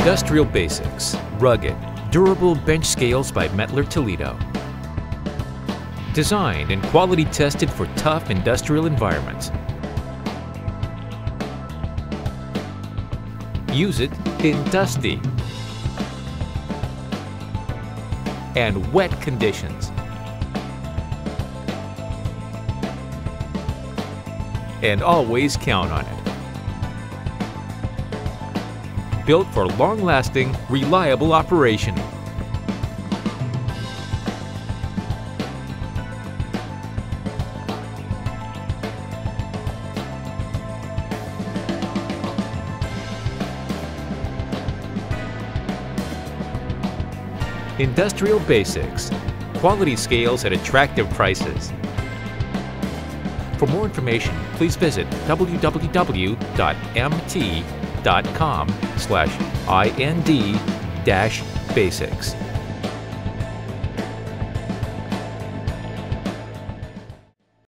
Industrial Basics, rugged, durable bench scales by Mettler Toledo. Designed and quality tested for tough industrial environments. Use it in dusty and wet conditions. And always count on it. Built for long-lasting, reliable operation. Industrial Basics, quality scales at attractive prices. For more information, please visit www.mt.com/ind-basics.